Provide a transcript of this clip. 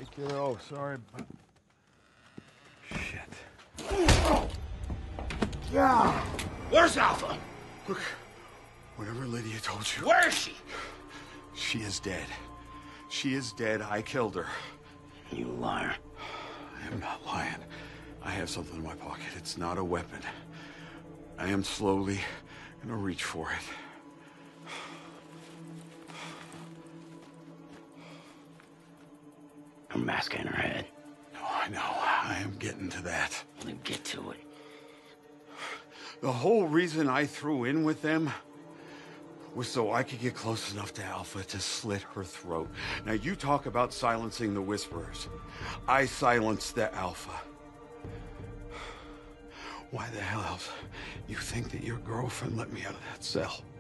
Hey, kiddo, sorry, but... Shit. Yeah! Where's Alpha? Look, whatever Lydia told you... Where is she? She is dead. She is dead. I killed her. You liar. I am not lying. I have something in my pocket. It's not a weapon. I am slowly gonna reach for it. Her mask in her head. No, I know. I am getting to that. Then get to it. The whole reason I threw in with them was so I could get close enough to Alpha to slit her throat. Now, you talk about silencing the whisperers. I silenced the Alpha. Why the hell else you think that your girlfriend let me out of that cell?